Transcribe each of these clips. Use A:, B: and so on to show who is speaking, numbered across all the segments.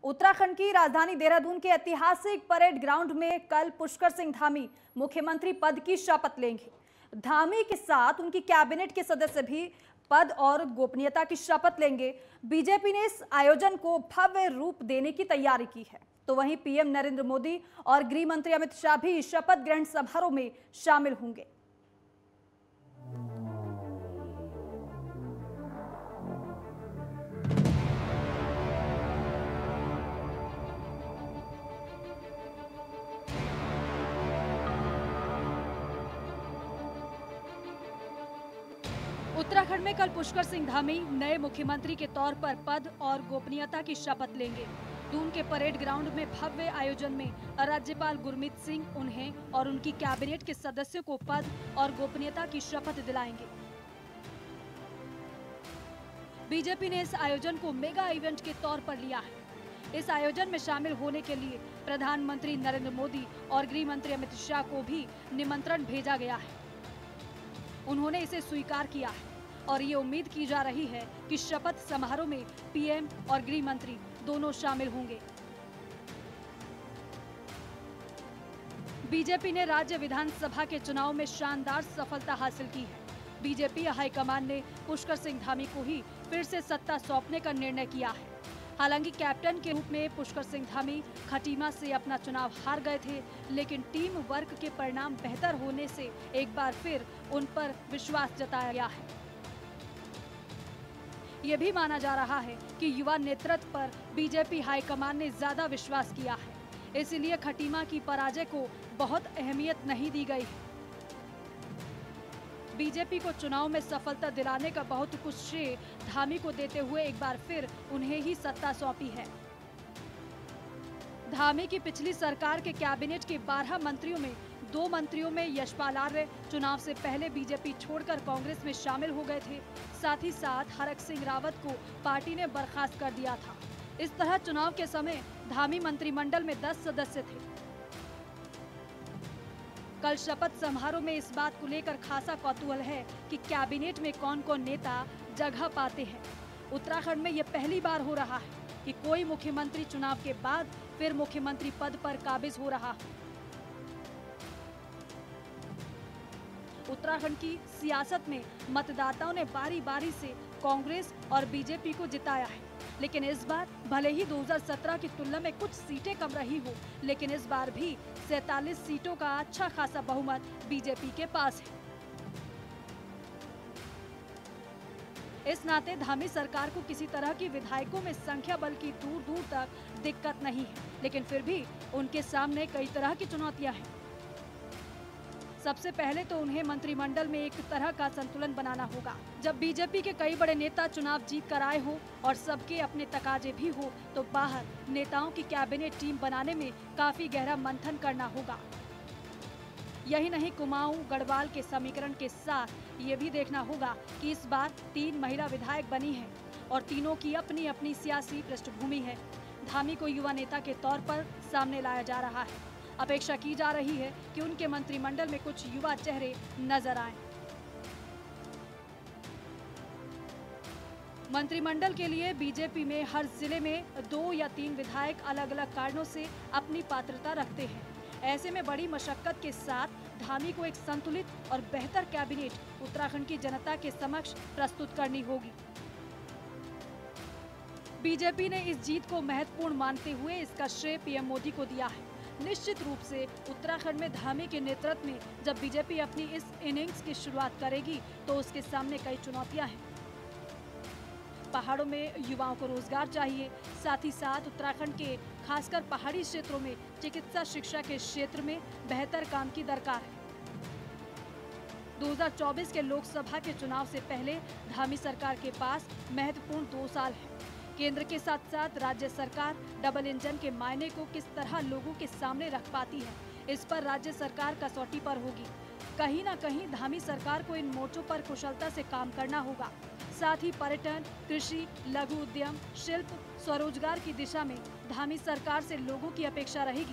A: उत्तराखंड की राजधानी देहरादून के ऐतिहासिक परेड ग्राउंड में कल पुष्कर सिंह धामी मुख्यमंत्री पद की शपथ लेंगे। धामी के साथ उनकी कैबिनेट के सदस्य भी पद और गोपनीयता की शपथ लेंगे। बीजेपी ने इस आयोजन को भव्य रूप देने की तैयारी की है, तो वहीं पीएम नरेंद्र मोदी और गृह मंत्री अमित शाह भी शपथ ग्रहण समारोह में शामिल होंगे। उत्तराखंड में कल पुष्कर सिंह धामी नए मुख्यमंत्री के तौर पर पद और गोपनीयता की शपथ लेंगे। दून के परेड ग्राउंड में भव्य आयोजन में राज्यपाल गुरमीत सिंह उन्हें और उनकी कैबिनेट के सदस्यों को पद और गोपनीयता की शपथ दिलाएंगे। बीजेपी ने इस आयोजन को मेगा इवेंट के तौर पर लिया है। इस आयोजन में शामिल होने के लिए प्रधानमंत्री नरेंद्र मोदी और गृह मंत्री अमित शाह को भी निमंत्रण भेजा गया है। उन्होंने इसे स्वीकार किया है और ये उम्मीद की जा रही है कि शपथ समारोह में पीएम और गृह मंत्री दोनों शामिल होंगे। बीजेपी ने राज्य विधानसभा के चुनाव में शानदार सफलता हासिल की है। बीजेपी हाईकमान ने पुष्कर सिंह धामी को ही फिर से सत्ता सौंपने का निर्णय किया है। हालांकि कैप्टन के रूप में पुष्कर सिंह धामी खटीमा से अपना चुनाव हार गए थे, लेकिन टीम वर्क के परिणाम बेहतर होने से एक बार फिर उन पर विश्वास जताया गया है। ये भी माना जा रहा है कि युवा नेतृत्व पर बीजेपी हाईकमान ने ज्यादा विश्वास किया है, इसीलिए खटीमा की पराजय को बहुत अहमियत नहीं दी गई है। बीजेपी को चुनाव में सफलता दिलाने का बहुत कुछ श्रेय धामी को देते हुए एक बार फिर उन्हें ही सत्ता सौंपी है। धामी की पिछली सरकार के कैबिनेट के 12 मंत्रियों में 2 मंत्रियों में यशपाल आर्य चुनाव से पहले बीजेपी छोड़कर कांग्रेस में शामिल हो गए थे। साथ ही साथ हरक सिंह रावत को पार्टी ने बर्खास्त कर दिया था। इस तरह चुनाव के समय धामी मंत्रिमंडल में 10 सदस्य थे। कल शपथ समारोह में इस बात को लेकर खासा कौतूहल है कि कैबिनेट में कौन कौन नेता जगह पाते हैं। उत्तराखंड में ये पहली बार हो रहा है कि कोई मुख्यमंत्री चुनाव के बाद फिर मुख्यमंत्री पद पर काबिज हो रहा है। उत्तराखंड की सियासत में मतदाताओं ने बारी बारी से कांग्रेस और बीजेपी को जिताया है, लेकिन इस बार भले ही 2017 की तुलना में कुछ सीटें कम रही हो, लेकिन इस बार भी 47 सीटों का अच्छा खासा बहुमत बीजेपी के पास है। इस नाते धामी सरकार को किसी तरह की विधायकों में संख्या बल की दूर दूर तक दिक्कत नहीं है, लेकिन फिर भी उनके सामने कई तरह की चुनौतियां हैं। सबसे पहले तो उन्हें मंत्रिमंडल में एक तरह का संतुलन बनाना होगा। जब बीजेपी के कई बड़े नेता चुनाव जीत कर आए हो और सबके अपने तकाजे भी हो, तो बाहर नेताओं की कैबिनेट टीम बनाने में काफी गहरा मंथन करना होगा। यही नहीं, कुमाऊं गढ़वाल के समीकरण के साथ ये भी देखना होगा कि इस बार 3 महिला विधायक बनी हैं और तीनों की अपनी अपनी सियासी पृष्ठभूमि है। धामी को युवा नेता के तौर पर सामने लाया जा रहा है। अपेक्षा की जा रही है कि उनके मंत्रिमंडल में कुछ युवा चेहरे नजर आएं। मंत्रिमंडल के लिए बीजेपी में हर जिले में 2 या 3 विधायक अलग अलग कारणों से अपनी पात्रता रखते हैं। ऐसे में बड़ी मशक्कत के साथ धामी को एक संतुलित और बेहतर कैबिनेट उत्तराखंड की जनता के समक्ष प्रस्तुत करनी होगी। बीजेपी ने इस जीत को महत्वपूर्ण मानते हुए इसका श्रेय पीएम मोदी को दिया है। निश्चित रूप से उत्तराखंड में धामी के नेतृत्व में जब बीजेपी अपनी इस इनिंग्स की शुरुआत करेगी तो उसके सामने कई चुनौतियां हैं। पहाड़ों में युवाओं को रोजगार चाहिए, साथ ही साथ उत्तराखंड के खासकर पहाड़ी क्षेत्रों में चिकित्सा शिक्षा के क्षेत्र में बेहतर काम की दरकार है। 2024 के लोकसभा के चुनाव से पहले धामी सरकार के पास महत्वपूर्ण 2 साल है। केंद्र के साथ साथ राज्य सरकार डबल इंजन के मायने को किस तरह लोगों के सामने रख पाती है, इस पर राज्य सरकार कसौटी पर होगी। कहीं ना कहीं धामी सरकार को इन मोर्चों पर कुशलता से काम करना होगा। साथ ही पर्यटन, कृषि, लघु उद्यम, शिल्प, स्वरोजगार की दिशा में धामी सरकार से लोगों की अपेक्षा रहेगी।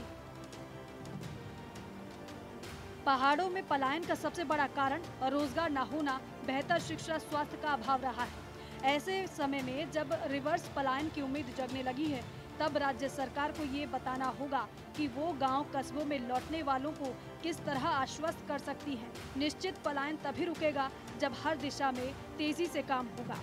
A: पहाड़ों में पलायन का सबसे बड़ा कारण रोजगार न होना, बेहतर शिक्षा, स्वास्थ्य का अभाव रहा है। ऐसे समय में जब रिवर्स पलायन की उम्मीद जगने लगी है, तब राज्य सरकार को ये बताना होगा कि वो गांव कस्बों में लौटने वालों को किस तरह आश्वस्त कर सकती है। निश्चित पलायन तभी रुकेगा जब हर दिशा में तेजी से काम होगा।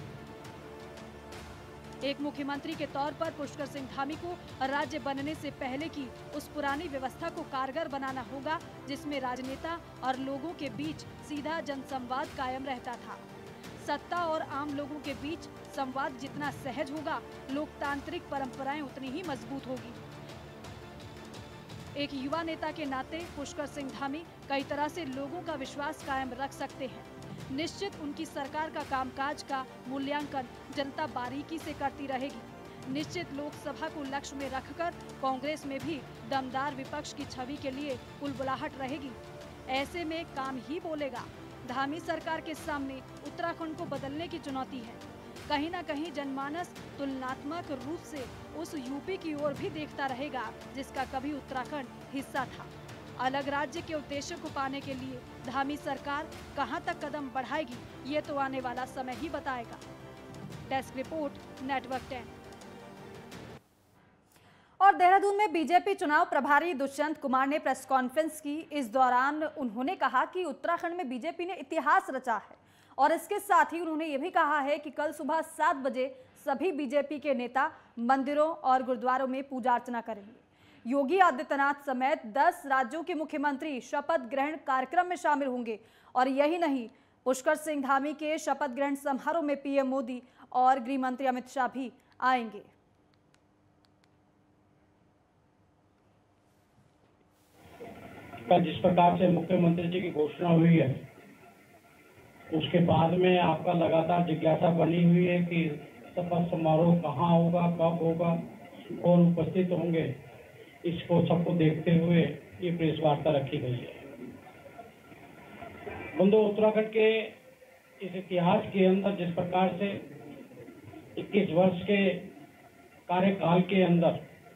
A: एक मुख्यमंत्री के तौर पर पुष्कर सिंह धामी को राज्य बनने से पहले की उस पुरानी व्यवस्था को कारगर बनाना होगा जिसमें राजनेता और लोगों के बीच सीधा जनसंवाद कायम रहता था। सत्ता और आम लोगों के बीच संवाद जितना सहज होगा, लोकतांत्रिक परंपराएं उतनी ही मजबूत होगी। एक युवा नेता के नाते पुष्कर सिंह धामी कई तरह से लोगों का विश्वास कायम रख सकते हैं। निश्चित उनकी सरकार का कामकाज का मूल्यांकन जनता बारीकी से करती रहेगी। निश्चित लोकसभा को लक्ष्य में रखकर कांग्रेस में भी दमदार विपक्ष की छवि के लिए बुलबुलाहट रहेगी। ऐसे में काम ही बोलेगा। धामी सरकार के सामने उत्तराखंड को बदलने की चुनौती है। कहीं न कहीं जनमानस तुलनात्मक रूप से उस यूपी की ओर भी देखता रहेगा जिसका कभी उत्तराखंड हिस्सा था। अलग राज्य के उद्देश्य को पाने के लिए धामी सरकार कहां तक कदम बढ़ाएगी, ये तो आने वाला समय ही बताएगा। Desk report, network 10। और देहरादून में बीजेपी चुनाव प्रभारी दुष्यंत कुमार ने प्रेस कॉन्फ्रेंस की। इस दौरान उन्होंने कहा कि उत्तराखंड में बीजेपी ने इतिहास रचा है और इसके साथ ही उन्होंने ये भी कहा है कि कल सुबह 7 बजे सभी बीजेपी के नेता मंदिरों और गुरुद्वारों में पूजा अर्चना करेंगे। योगी आदित्यनाथ समेत 10 राज्यों के मुख्यमंत्री शपथ ग्रहण कार्यक्रम में शामिल होंगे। और यही नहीं, पुष्कर सिंह धामी के शपथ ग्रहण समारोह में पीएम मोदी और गृह मंत्री अमित शाह भी आएंगे।
B: जिस प्रकार से मुख्यमंत्री जी की घोषणा हुई है, उसके बाद में आपका लगातार जिज्ञासा बनी हुई है कि शपथ समारोह कहाँ होगा, कब होगा, कौन उपस्थित होंगे। इसको सबको देखते हुए ये प्रेस वार्ता रखी गई है। बंधु, उत्तराखंड के इस इतिहास के अंदर जिस प्रकार से 21 वर्ष के कार्यकाल के अंदर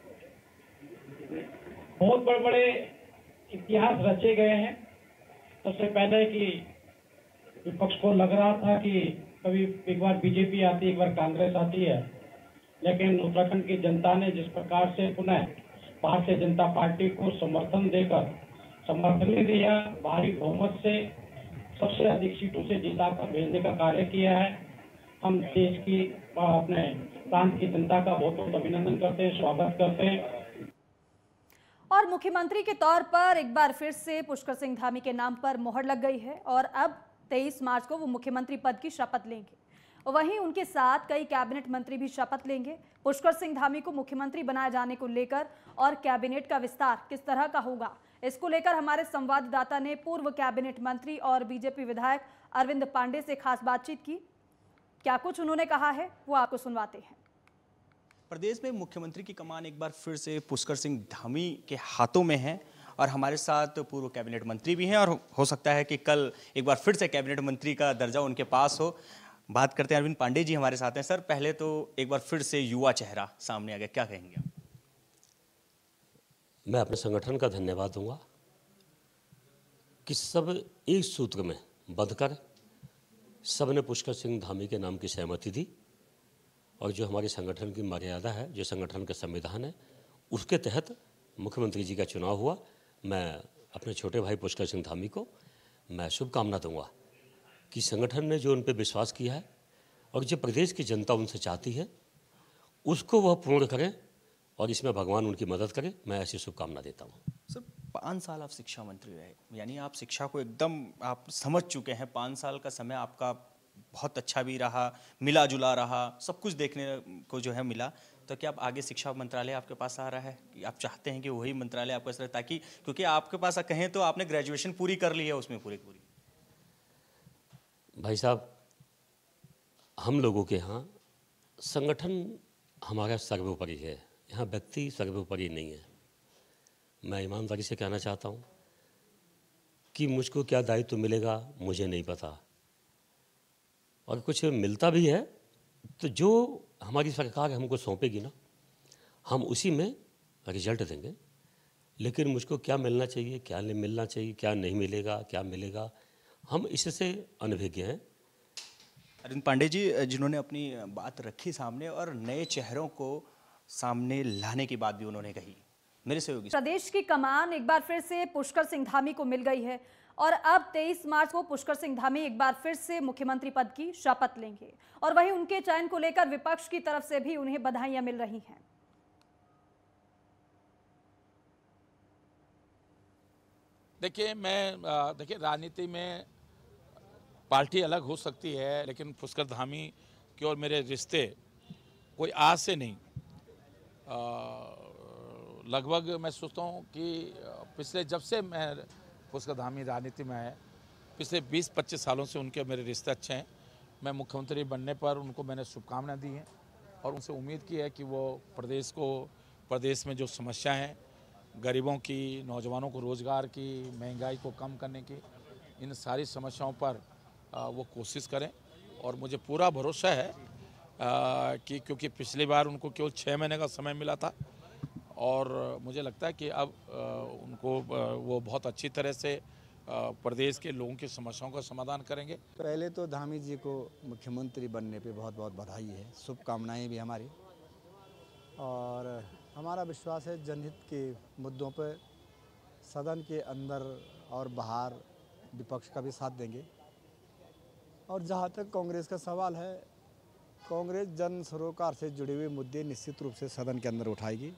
B: बहुत बड़े बड़े इतिहास रचे गए हैं। सबसे पहले कि विपक्ष को लग रहा था कि कभी एक बार बीजेपी आती है, एक बार कांग्रेस आती है, लेकिन उत्तराखंड की जनता ने जिस प्रकार से पुनः भारतीय जनता पार्टी को समर्थन दिया, भारी बहुमत से सबसे अधिक सीटों से जिताकर भेजने का कार्य किया है। हम देश की अपने प्रांत की जनता का बहुत बहुत अभिनंदन करते हैं, स्वागत करते हैं।
A: और मुख्यमंत्री के तौर पर एक बार फिर से पुष्कर सिंह धामी के नाम पर मोहर लग गई है और अब 23 मार्च को वो मुख्यमंत्री पद की शपथ लेंगे। वहीं उनके साथ कई कैबिनेट मंत्री भी शपथ लेंगे। पुष्कर सिंह धामी को मुख्यमंत्री बनाए जाने को लेकर और कैबिनेट का विस्तार किस तरह का होगा, इसको लेकर हमारे संवाददाता ने पूर्व कैबिनेट मंत्री और बीजेपी विधायक अरविंद पांडे से खास बातचीत की। क्या कुछ उन्होंने कहा है वो आपको सुनवाते हैं।
C: प्रदेश में मुख्यमंत्री की कमान एक बार फिर से पुष्कर सिंह धामी के हाथों में है और हमारे साथ पूर्व कैबिनेट मंत्री भी हैं और हो सकता है कि कल एक बार फिर से कैबिनेट मंत्री का दर्जा उनके पास हो। बात करते हैं, अरविंद पांडे जी हमारे साथ हैं। सर, पहले तो एक बार फिर से युवा चेहरा सामने आ गया, क्या कहेंगे?
D: मैं अपने संगठन का धन्यवाद दूंगा कि सब एक सूत्र में बंधकर सब ने पुष्कर सिंह धामी के नाम की सहमति दी और जो हमारे संगठन की मर्यादा है, जो संगठन का संविधान है, उसके तहत मुख्यमंत्री जी का चुनाव हुआ। मैं अपने छोटे भाई पुष्कर सिंह धामी को मैं शुभकामना दूंगा कि संगठन ने जो उन पर विश्वास किया है और जो प्रदेश की जनता उनसे चाहती है उसको वह पूर्ण करें और इसमें भगवान उनकी मदद करे। मैं ऐसी शुभकामना देता हूँ।
C: सर, 5 साल आप शिक्षा मंत्री रहे, यानी आप शिक्षा को एकदम आप समझ चुके हैं। 5 साल का समय आपका बहुत अच्छा भी रहा, मिला जुला रहा, सब कुछ देखने को जो है मिला। तो क्या आप आगे शिक्षा मंत्रालय आपके पास आ रहा है कि आप चाहते हैं कि वही मंत्रालय आपके पास रहे, ताकि क्योंकि आपके पास कहें तो आपने ग्रेजुएशन पूरी कर ली है उसमें पूरी
D: भाई साहब, हम लोगों के यहाँ संगठन हमारा सर्वोपरि है, यहाँ व्यक्ति सर्वोपरि नहीं है। मैं ईमानदारी से कहना चाहता हूँ कि मुझको क्या दायित्व मिलेगा मुझे नहीं पता, और कुछ मिलता भी है तो जो हमारी सरकार हमको सौंपेगी ना, हम उसी में रिजल्ट देंगे। लेकिन मुझको क्या मिलना चाहिए, क्या नहीं मिलना चाहिए, क्या नहीं मिलेगा, क्या मिलेगा, हम इससे अनभिज्ञ हैं।
C: अरविंद पांडे जी, जिन्होंने अपनी बात रखी सामने और नए चेहरों को सामने लाने की बात भी उन्होंने कही। मेरे सहयोगी
A: प्रदेश की कमान एक बार फिर से पुष्कर सिंह धामी को मिल गई है और अब 23 मार्च को पुष्कर सिंह धामी एक बार फिर से मुख्यमंत्री पद की शपथ लेंगे और वहीं उनके चयन को लेकर विपक्ष की तरफ से भी उन्हें बधाइयां मिल रही हैं।
E: देखिए राजनीति में पार्टी अलग हो सकती है, लेकिन पुष्कर धामी की और मेरे रिश्ते कोई आज से नहीं, लगभग मैं सोचता हूँ कि पिछले जब से मैं पुष्कर धामी राजनीति में आया, पिछले 20-25 सालों से उनके मेरे रिश्ते अच्छे हैं। मैं मुख्यमंत्री बनने पर उनको मैंने शुभकामनाएं दी हैं और उनसे उम्मीद की है कि वो प्रदेश में जो समस्या हैं, गरीबों की, नौजवानों को रोज़गार की, महंगाई को कम करने की, इन सारी समस्याओं पर वो कोशिश करें। और मुझे पूरा भरोसा है कि क्योंकि पिछली बार उनको केवल 6 महीने का समय मिला था और मुझे लगता है कि अब उनको वो बहुत अच्छी तरह से प्रदेश के लोगों की समस्याओं का समाधान करेंगे।
F: पहले तो धामी जी को मुख्यमंत्री बनने पे बहुत बहुत बधाई है, शुभकामनाएं भी हमारी, और हमारा विश्वास है जनहित के मुद्दों पर सदन के अंदर और बाहर विपक्ष का भी साथ देंगे। और जहाँ तक कांग्रेस का सवाल है, कांग्रेस जन सरोकार से जुड़े हुए मुद्दे निश्चित रूप से सदन के अंदर उठाएगी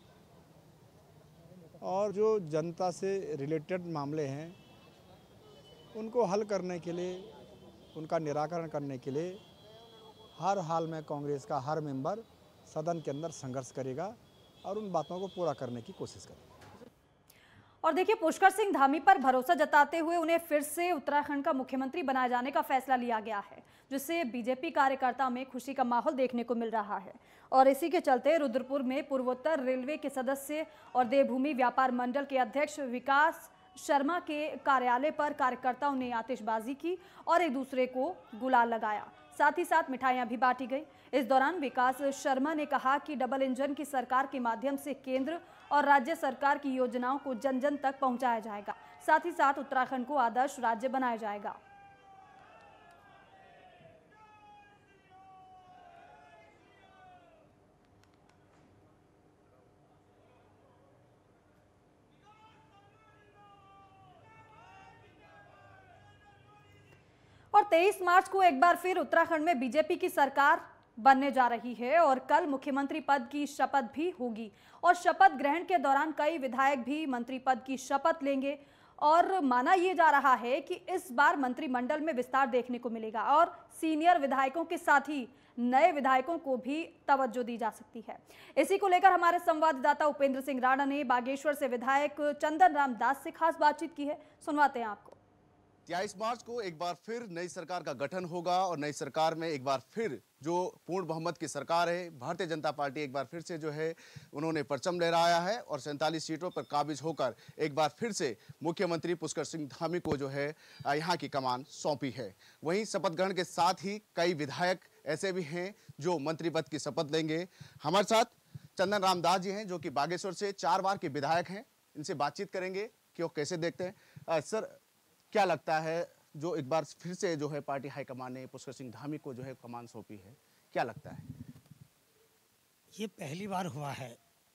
F: और जो जनता से रिलेटेड मामले हैं उनको हल करने के लिए, उनका निराकरण करने के लिए हर हाल में कांग्रेस का हर मेंबर सदन के अंदर संघर्ष करेगा और उन बातों को पूरा करने की कोशिश करेगा।
A: और देखिए, पुष्कर सिंह धामी पर भरोसा जताते हुए उन्हें फिर से उत्तराखंड का मुख्यमंत्री बनाए जाने का फैसला लिया गया है, जिससे बीजेपी कार्यकर्ताओं में खुशी का माहौल देखने को मिल रहा है। और इसी के चलते रुद्रपुर में पूर्वोत्तर रेलवे के सदस्य और देवभूमि व्यापार मंडल के अध्यक्ष विकास शर्मा के कार्यालय पर कार्यकर्ताओं ने आतिशबाजी की और एक दूसरे को गुलाल लगाया, साथ ही साथ मिठाइयां भी बांटी गई। इस दौरान विकास शर्मा ने कहा कि डबल इंजन की सरकार के माध्यम से केंद्र और राज्य सरकार की योजनाओं को जन जन तक पहुंचाया जाएगा, साथ ही साथ उत्तराखंड को आदर्श राज्य बनाया जाएगा। और 23 मार्च को एक बार फिर उत्तराखंड में बीजेपी की सरकार बनने जा रही है और कल मुख्यमंत्री पद की शपथ भी होगी और शपथ ग्रहण के दौरान कई विधायक भी मंत्री पद की शपथ लेंगे और माना यह जा रहा है कि इस बार मंत्रिमंडल में विस्तार देखने को मिलेगा और सीनियर विधायकों के साथ ही नए विधायकों को भी तवज्जो दी जा सकती है। इसी को लेकर हमारे संवाददाता उपेंद्र सिंह राणा ने बागेश्वर से विधायक चंदन राम दास से खास बातचीत की है, सुनवाते हैं आपको।
G: 23 मार्च को एक बार फिर नई सरकार का गठन होगा और नई सरकार में एक बार फिर जो पूर्ण बहुमत की सरकार है, भारतीय जनता पार्टी एक बार फिर से जो है उन्होंने परचम लहराया है और 47 सीटों पर काबिज होकर एक बार फिर से मुख्यमंत्री पुष्कर सिंह धामी को जो है यहाँ की कमान सौंपी है। वहीं शपथ ग्रहण के साथ ही कई विधायक ऐसे भी हैं जो मंत्री पद की शपथ लेंगे। हमारे साथ चंदन राम दास जी हैं जो कि बागेश्वर से 4 बार के विधायक हैं, इनसे बातचीत करेंगे कि वो कैसे देखते हैं। सर, क्या लगता है जो एक बार फिर से जो है पार्टी हाईकमान ने पुष्कर सिंह धामी को जो है कमान सौंपी है, क्या लगता है?
H: ये पहली बार हुआ है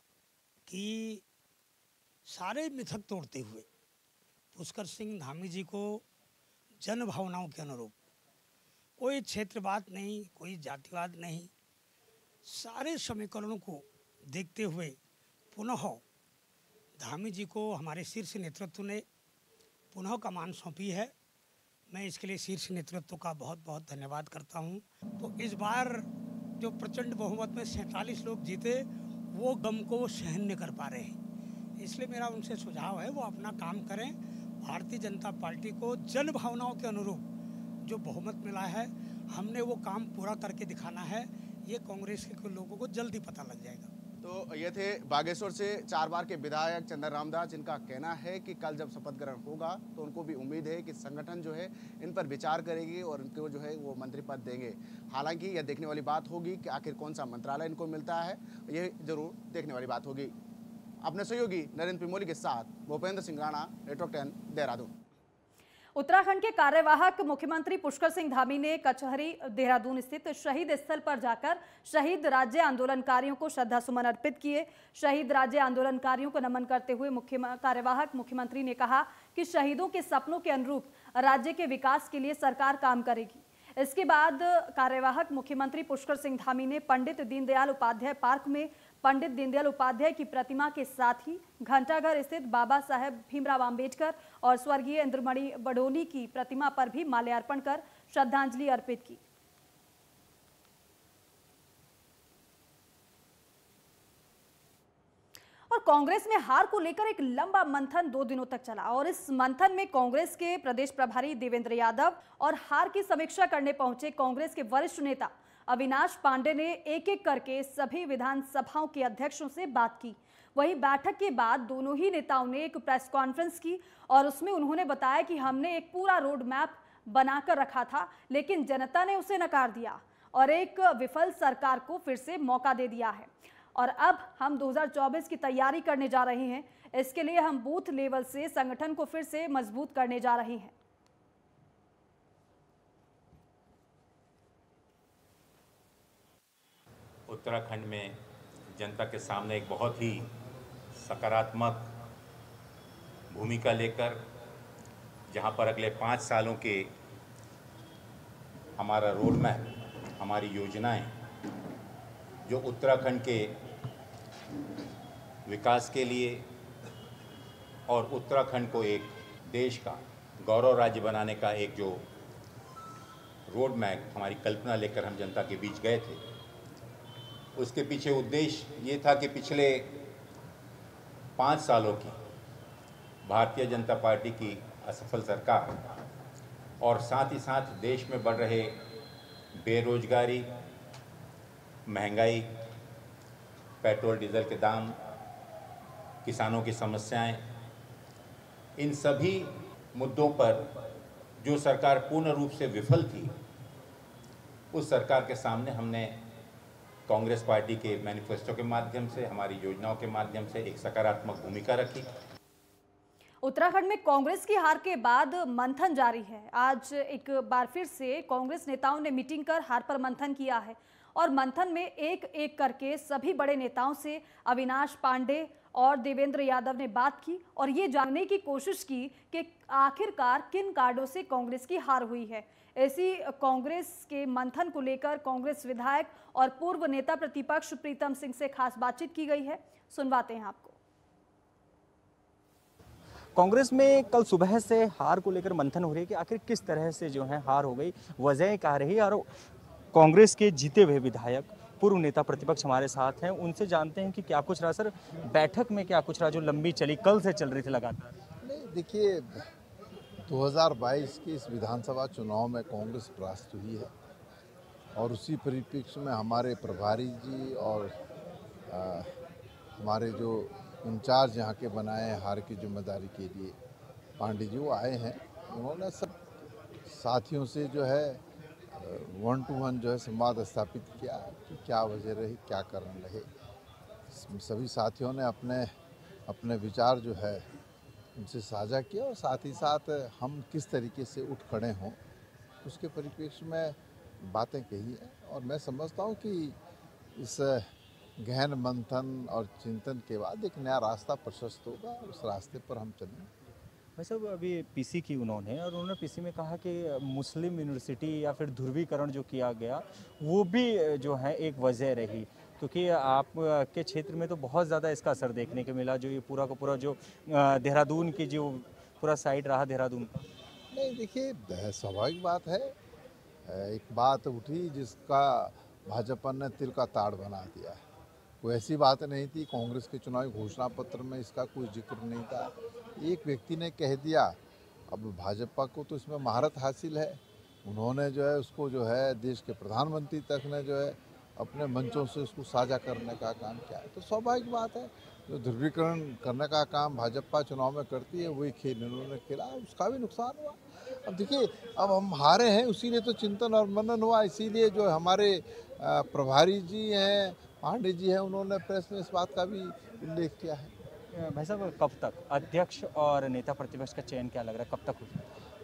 H: कि सारे मिथक तोड़ते हुए पुष्कर सिंह धामी जी को जन भावनाओं के अनुरूप, कोई क्षेत्रवाद नहीं, कोई जातिवाद नहीं, सारे समीकरणों को देखते हुए पुनः धामी जी को हमारे शीर्ष नेतृत्व ने पुनः कमान सौंपी है। मैं इसके लिए शीर्ष नेतृत्व का बहुत बहुत धन्यवाद करता हूं। तो इस बार जो प्रचंड बहुमत में 47 लोग जीते, वो गम को सहन नहीं कर पा रहे हैं, इसलिए मेरा उनसे सुझाव है वो अपना काम करें। भारतीय जनता पार्टी को जन भावनाओं के अनुरूप जो बहुमत मिला है, हमने वो काम पूरा करके दिखाना है। ये कांग्रेस के लोगों को जल्दी पता लग जाएगा।
G: तो ये थे बागेश्वर से 4 बार के विधायक चंदन रामदास, जिनका कहना है कि कल जब शपथ ग्रहण होगा तो उनको भी उम्मीद है कि संगठन जो है इन पर विचार करेगी और इनको जो है वो मंत्री पद देंगे। हालांकि यह देखने वाली बात होगी कि आखिर कौन सा मंत्रालय इनको मिलता है, ये जरूर देखने वाली बात होगी। अपने सहयोगी नरेंद्र पिमोली के साथ भूपेंद्र सिंह राणा, नेटवर्क 10, देहरादून।
A: उत्तराखंड के कार्यवाहक मुख्यमंत्री पुष्कर सिंह धामी ने कचहरी देहरादून स्थित शहीद स्थल पर जाकर शहीद राज्य आंदोलनकारियों को श्रद्धासुमन अर्पित किए। शहीद राज्य आंदोलनकारियों को नमन करते हुए कार्यवाहक मुख्यमंत्री ने कहा कि शहीदों के सपनों के अनुरूप राज्य के विकास के लिए सरकार काम करेगी। इसके बाद कार्यवाहक मुख्यमंत्री पुष्कर सिंह धामी ने पंडित दीनदयाल उपाध्याय पार्क में पंडित दीनदयाल उपाध्याय की प्रतिमा के साथ ही घंटाघर स्थित बाबा साहेब भीमराव अंबेडकर और स्वर्गीय इंद्रमणि बडोनी की प्रतिमा पर भी माल्यार्पण कर श्रद्धांजलि अर्पित की। और कांग्रेस में हार को लेकर एक लंबा मंथन 2 दिनों तक चला और इस मंथन में कांग्रेस के प्रदेश प्रभारी देवेंद्र यादव और हार की समीक्षा करने पहुंचे कांग्रेस के वरिष्ठ नेता अविनाश पांडे ने एक एक करके सभी विधानसभाओं के अध्यक्षों से बात की। वहीं बैठक के बाद दोनों ही नेताओं ने एक प्रेस कॉन्फ्रेंस की और उसमें उन्होंने बताया कि हमने एक पूरा रोड मैप बनाकर रखा था, लेकिन जनता ने उसे नकार दिया और एक विफल सरकार को फिर से मौका दे दिया है और अब हम 2024 की तैयारी करने जा रहे हैं। इसके लिए हम बूथ लेवल से संगठन को फिर से मजबूत करने जा रहे हैं।
I: उत्तराखंड में जनता के सामने एक बहुत ही सकारात्मक भूमिका लेकर, जहां पर अगले 5 सालों के हमारा रोड मैप, हमारी योजनाएं जो उत्तराखंड के विकास के लिए और उत्तराखंड को एक देश का गौरव राज्य बनाने का एक जो रोड मैप, हमारी कल्पना लेकर हम जनता के बीच गए थे, उसके पीछे उद्देश्य ये था कि पिछले 5 सालों की भारतीय जनता पार्टी की असफल सरकार और साथ ही साथ देश में बढ़ रहे बेरोजगारी, महंगाई, पेट्रोल डीजल के दाम, किसानों की समस्याएं, इन सभी मुद्दों पर जो सरकार पूर्ण रूप से विफल थी, उस सरकार के सामने हमने कांग्रेस पार्टी के मैनिफेस्टो के माध्यम से, हमारी योजनाओं के माध्यम से एक सकारात्मक भूमिका रखी।
A: उत्तराखंड में कांग्रेस की हार के बाद मंथन जारी है। आज एक बार फिर से कांग्रेस नेताओं ने मीटिंग कर हार पर मंथन किया है और मंथन में एक एक करके सभी बड़े नेताओं से अविनाश पांडे और देवेंद्र यादव ने बात की और ये जानने की कोशिश की कि आखिरकार किन कार्डों से कांग्रेस की हार हुई है। ऐसी कांग्रेस के मंथन को लेकर कांग्रेस विधायक और पूर्व नेता प्रतिपक्ष प्रीतम सिंह से खास बातचीत की गई है। सुनवाते हैं आपको।
C: कांग्रेस में कल सुबह से हार को लेकर मंथन हो रही है कि आखिर किस तरह से जो है हार हो गई, वजह क्या रही। और कांग्रेस के जीते हुए विधायक, पूर्व नेता प्रतिपक्ष हमारे साथ हैं, उनसे जानते हैं कि क्या कुछ रहा। सर, बैठक में क्या कुछ रहा जो लंबी चली, कल से चल रही थी लगातार?
J: नहीं, देखिए 2022 के इस विधानसभा चुनाव में कांग्रेस परास्त हुई है और उसी परिप्रेक्ष्य में हमारे प्रभारी जी और हमारे जो इंचार्ज यहाँ के बनाए हैं हार की जिम्मेदारी के लिए, पांडे जी, वो आए हैं। उन्होंने सब साथियों से जो है 1 to 1 जो है संवाद स्थापित किया कि क्या वजह रही, क्या कारण रहे। सभी साथियों ने अपने अपने विचार जो है उनसे साझा किया और साथ ही साथ हम किस तरीके से उठ खड़े हों उसके परिप्रेक्ष्य में बातें कही हैं। और मैं समझता हूँ कि इस गहन मंथन और चिंतन के बाद एक नया रास्ता प्रशस्त होगा, उस रास्ते पर हम चलेंगे।
C: भाई साहब, अभी पीसी की उन्होंने पीसी में कहा कि मुस्लिम यूनिवर्सिटी या फिर ध्रुवीकरण जो किया गया वो भी जो है एक वजह रही, क्योंकि आपके क्षेत्र में तो बहुत ज़्यादा इसका असर देखने को मिला, जो ये पूरा का पूरा जो देहरादून की जो पूरा साइड रहा देहरादून का।
J: नहीं, देखिए स्वाभाविक बात है, एक बात उठी जिसका भाजपा ने तिल का ताड़ बना दिया है। कोई ऐसी बात नहीं थी, कांग्रेस के चुनावी घोषणा पत्र में इसका कोई जिक्र नहीं था। एक व्यक्ति ने कह दिया, अब भाजपा को तो इसमें महारत हासिल है, उन्होंने जो है उसको जो है देश के प्रधानमंत्री तक ने जो है अपने मंचों से उसको साझा करने का काम किया है। तो स्वाभाविक बात है, जो ध्रुवीकरण करने का काम भाजपा चुनाव में करती है वही खेल इन्होंने खेला, उसका भी नुकसान हुआ। अब देखिए, अब हम हारे हैं, इसीलिए तो चिंतन और मनन हुआ, इसीलिए जो हमारे प्रभारी जी हैं, पांडे जी हैं, उन्होंने प्रेस में इस बात का भी उल्लेख किया है।
C: भाई साहब, कब तक अध्यक्ष और नेता प्रतिपक्ष का चयन क्या लग रहा है, कब तक हो?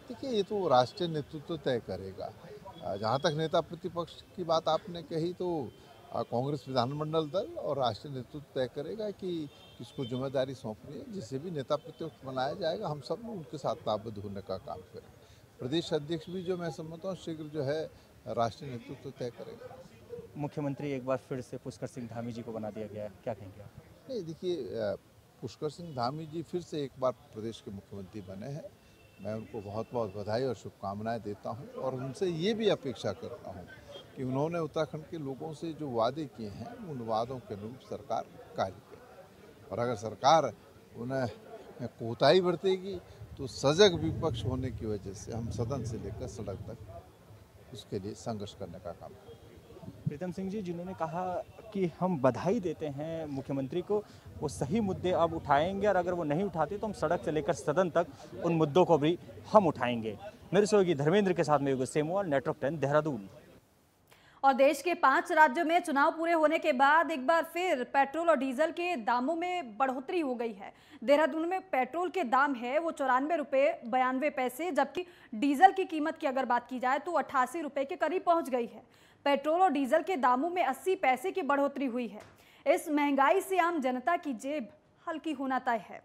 J: देखिए ये तो राष्ट्रीय नेतृत्व तय करेगा। जहाँ तक नेता प्रतिपक्ष की बात आपने कही तो कांग्रेस विधानमंडल दल और राष्ट्रीय नेतृत्व तय करेगा कि किसको जिम्मेदारी सौंपनी है। जिसे भी नेता प्रतिपक्ष बनाया जाएगा हम सब लोग उनके साथ ताबद्ध होने का काम करें। प्रदेश अध्यक्ष भी जो मैं समझता हूँ शीघ्र जो है राष्ट्रीय नेतृत्व तय करेगा।
C: मुख्यमंत्री एक बार फिर से पुष्कर सिंह धामी जी को बना दिया गया है, क्या कहेंगे आप?
J: नहीं देखिए पुष्कर सिंह धामी जी फिर से एक बार प्रदेश के मुख्यमंत्री बने हैं। मैं उनको बहुत बहुत बधाई और शुभकामनाएं देता हूं और उनसे ये भी अपेक्षा करता हूं कि उन्होंने उत्तराखंड के लोगों से जो वादे किए हैं उन वादों के अनुरूप सरकार कार्य करे। और अगर सरकार उन्हें कोताही बरतेगी तो सजग विपक्ष होने की वजह से हम सदन से लेकर सड़क तक उसके लिए संघर्ष करने का काम करेंगे।
C: प्रीतम सिंह जी, जिन्होंने कहा कि हम बधाई देते हैं मुख्यमंत्री को, वो सही मुद्दे अब उठाएंगे और अगर वो नहीं उठाते तो हम सड़क से लेकर सदन तक उन मुद्दों को भी हम उठाएंगे। मेरे सहयोगी धर्मेंद्र के साथ में युग सेमवाल, नेटवर्क 10 देहरादून।
A: और देश के 5 राज्यों में चुनाव पूरे होने के बाद एक बार फिर पेट्रोल और डीजल के दामों में बढ़ोतरी हो गई है। देहरादून में पेट्रोल के दाम है वो 94 रुपये 92 पैसे, जबकि डीजल की कीमत की अगर बात की जाए तो 88 रुपये के करीब पहुंच गई है। पेट्रोल और डीजल के दामों में 80 पैसे की बढ़ोतरी हुई है। इस महंगाई से आम जनता की जेब हल्की होना तय है।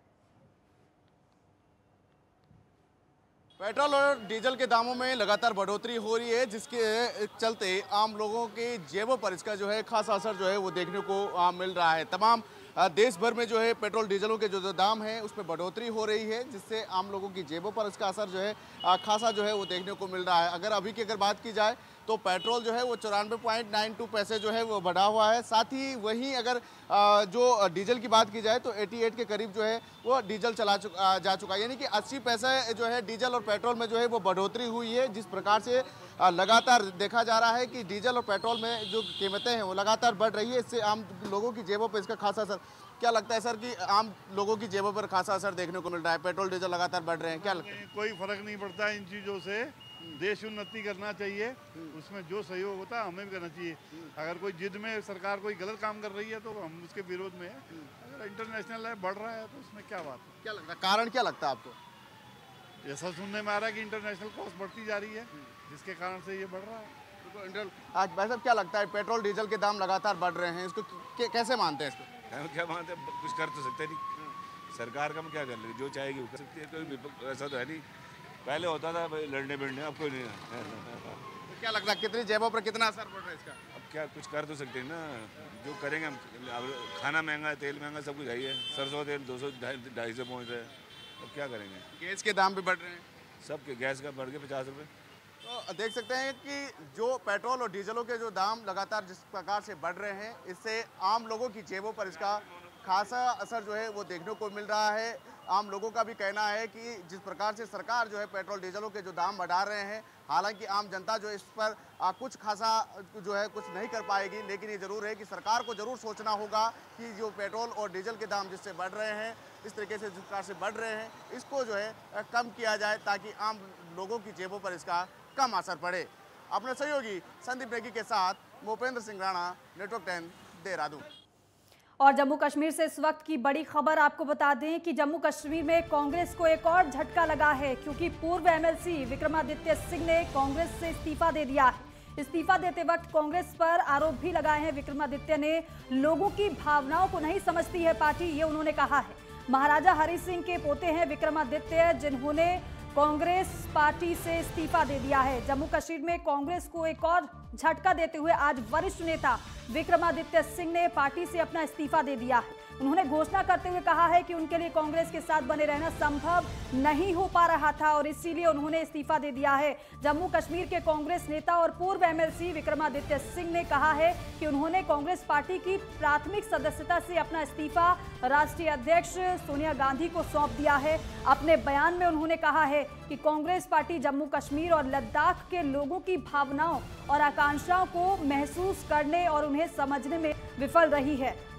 G: पेट्रोल और डीजल के दामों में लगातार बढ़ोतरी हो रही है, जिसके चलते आम लोगों के जेबों पर इसका जो है खासा असर जो है वो देखने को मिल रहा है। तमाम देश भर में जो है पेट्रोल डीजलों के जो दाम है उसमें बढ़ोतरी हो रही है, जिससे आम लोगों की जेबों पर इसका असर जो है खासा जो है वो देखने को मिल रहा है। अगर अभी की अगर बात की जाए तो पेट्रोल जो है वो 94.92 पैसे जो है वो बढ़ा हुआ है। साथ ही वहीं अगर जो डीजल की बात की जाए तो 88 के करीब जो है वो डीजल जा चुका है। यानी कि 80 पैसे जो है डीजल और पेट्रोल में जो है वो बढ़ोतरी हुई है। जिस प्रकार से लगातार देखा जा रहा है कि डीजल और पेट्रोल में जो कीमतें हैं वो लगातार बढ़ रही है, इससे आम लोगों की जेबों पर इसका खासा असर। क्या लगता है सर कि आम लोगों की जेबों पर खासा असर देखने को मिल रहा है? पेट्रोल डीजल लगातार बढ़ रहे हैं, क्या लगता है?
K: कोई फर्क नहीं पड़ता इन चीज़ों से। देश उन्नति करना चाहिए, उसमें जो सहयोग होता है हमें भी करना चाहिए। अगर कोई जिद में सरकार कोई गलत काम कर रही है तो हम उसके विरोध में है। अगर इंटरनेशनल है बढ़ रहा है तो उसमें क्या बात है?
G: क्या लगता है कारण क्या लगता है आपको?
K: ऐसा सुनने में आ रहा है कि इंटरनेशनल कॉस्ट बढ़ती जा रही है, जिसके कारण से ये बढ़ रहा है।
G: आज भाई साहब क्या लगता है पेट्रोल डीजल के दाम लगातार बढ़ रहे हैं, इसको कैसे मानते हैं? इसको
L: क्या मानते हैं? कुछ कर तो सकते नहीं। सरकार का हम क्या कर लेंगे, जो चाहेगी वो कर सकती है। कोई ऐसा तो है नहीं, पहले होता था भाई लड़ने भिड़ने, अब कोई नहीं है।
G: तो क्या लगता है कितनी जेबों पर कितना असर पड़ रहा है इसका?
L: अब क्या कुछ कर तो सकते हैं ना, जो करेंगे हम। अब खाना महंगा है, तेल महंगा, सब कुछ है ही है। सरसों तेल 200-250 पहुँच रहे हैं, अब क्या करेंगे?
G: गैस के दाम भी बढ़ रहे हैं,
L: सब गैस का बढ़ के 50 रुपये।
G: तो देख सकते हैं कि जो पेट्रोल और डीजलों के जो दाम लगातार जिस प्रकार से बढ़ रहे हैं, इससे आम लोगों की जेबों पर इसका खासा असर जो है वो देखने को मिल रहा है। आम लोगों का भी कहना है कि जिस प्रकार से सरकार जो है पेट्रोल डीजलों के जो दाम बढ़ा रहे हैं, हालांकि आम जनता जो इस पर कुछ खासा जो है कुछ नहीं कर पाएगी, लेकिन ये ज़रूर है कि सरकार को ज़रूर सोचना होगा कि जो पेट्रोल और डीजल के दाम जिससे बढ़ रहे हैं, इस तरीके से जिस प्रकार से बढ़ रहे हैं, इसको जो है कम किया जाए ताकि आम लोगों की जेबों पर इसका कम असर पड़े। अपने सहयोगी संदीप नेगी के साथ भूपेंद्र सिंह राणा, नेटवर्क 10 देहरादून।
A: और जम्मू कश्मीर से इस वक्त की बड़ी खबर आपको बता दें कि जम्मू कश्मीर में कांग्रेस को एक और झटका लगा है, क्योंकि पूर्व एमएलसी विक्रमादित्य सिंह ने कांग्रेस से इस्तीफा दे दिया है। इस्तीफा देते वक्त कांग्रेस पर आरोप भी लगाए हैं। विक्रमादित्य ने लोगों की भावनाओं को नहीं समझती है पार्टी, ये उन्होंने कहा है। महाराजा हरि सिंह के पोते हैं विक्रमादित्य, जिन्होंने कांग्रेस पार्टी से इस्तीफा दे दिया है। जम्मू कश्मीर में कांग्रेस को एक और झटका देते हुए आज वरिष्ठ नेता विक्रमादित्य सिंह ने पार्टी से अपना इस्तीफा दे दिया है। उन्होंने घोषणा करते हुए कहा है कि उनके लिए कांग्रेस के साथ बने रहना संभव नहीं हो पा रहा था और इसीलिए उन्होंने इस्तीफा दे दिया है। जम्मू कश्मीर के कांग्रेस नेता और पूर्व एमएलसी विक्रमादित्य सिंह ने कहा है कि उन्होंने कांग्रेस पार्टी की प्राथमिक सदस्यता से अपना इस्तीफा राष्ट्रीय अध्यक्ष सोनिया गांधी को सौंप दिया है। अपने बयान में उन्होंने कहा है कि कांग्रेस पार्टी जम्मू कश्मीर और लद्दाख के लोगों की भावनाओं और आकांक्षाओं को महसूस करने और उन्हें समझने में विफल रही है।